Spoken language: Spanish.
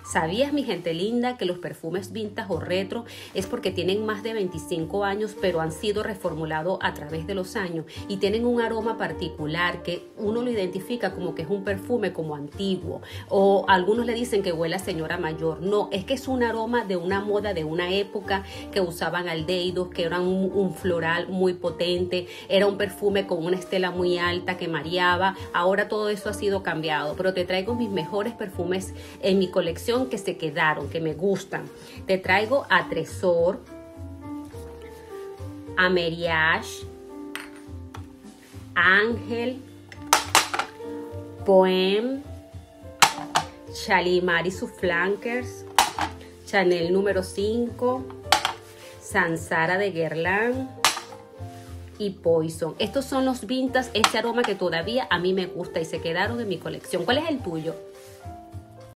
¿Sabías, mi gente linda, que los perfumes vintage o retro es porque tienen más de 25 años, pero han sido reformulados a través de los años y tienen un aroma particular que uno lo identifica como que es un perfume como antiguo? O algunos le dicen que huele a señora mayor. No, es que es un aroma de una moda, de una época que usaban aldehídos, que era un floral muy potente, era un perfume con una estela muy alta que mareaba. Ahora todo eso ha sido cambiado, pero te traigo mis mejores perfumes en mi colección que se quedaron, que me gustan. Te traigo a Tresor, a Mariage, Ángel, Poem, Shalimar y sus flankers, Chanel número 5, Sansara de Guerlain y Poison. Estos son los vintage, este aroma que todavía a mí me gusta y se quedaron en mi colección. ¿Cuál es el tuyo?